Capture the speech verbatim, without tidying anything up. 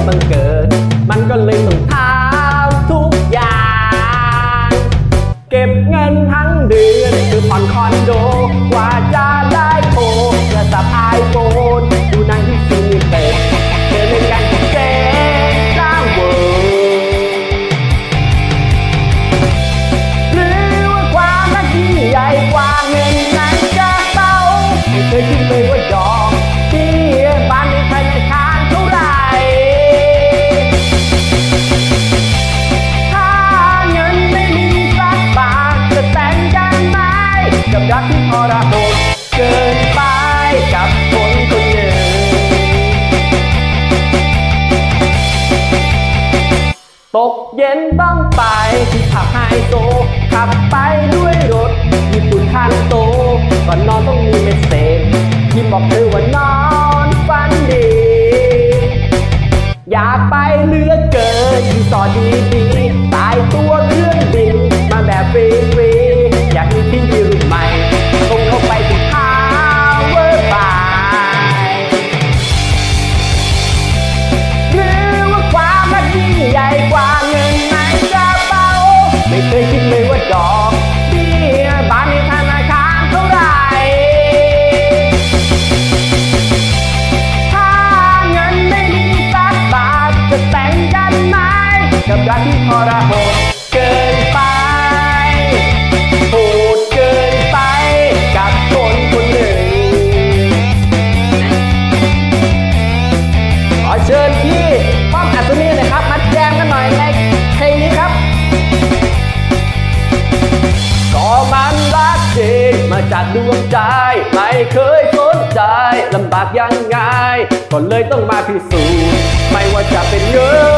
บังเกิดมันก็เลยต้องทำทุกอย่างเก็บเงินทั้งเดือนคือผ่อนคอนโดกว่าจะได้โทรกระสับไอโฟนดูหนังที่ซีนีเต็มเจอในการเจ๊สร้างเวิร์หรือว่าความรักที่ใหญ่กว่าเงินในกระเป๋าไม่เคยคิดเลยว่าดอกที่บ้านในธนาคารเท่าไหร่ถ้าเงินไม่มีสักบาทจะแต่งกันไหมกับรักที่ทรหดเกินไปกับคนคนหนึ่งตกเย็นต้องไปที่ผับไฮโซขับไปด้วยรถญี่ปุ่นคันโตก่อนนอนต้องมีเมสเซจที่บอกเธอว่านอนฝันดีอยากไปเหลือเกินที่ต่อดีดีตายตัวเครื่องบินมาแบบฟรีๆอยากมีที่ยืมใหม่ตรงเข้าไปที่พาวเวอร์บายหรือว่าความรักยิ่งใหญ่กว่าเงินในกระเป๋าไม่เคยคิดเลยว่าดอกเบี้ยบ้านในธนาคารเท่าไหร่ถ้าเงินไม่มีสักบาทจะแต่งกันไหมกับรักที่ทรหดเกินไปโหดเกินไปกับคนคนหนึ่งขอเชิญพี่ป้อมอัศนีนะครับมาแจมกันหน่อยในเพลงนี้ครับก็มันรักจริงมาจากดวงใจไม่เคยสนใจลำบากยังไงก็เลยต้องมาพิสูจน์ไม่ว่าจะเป็นเงิน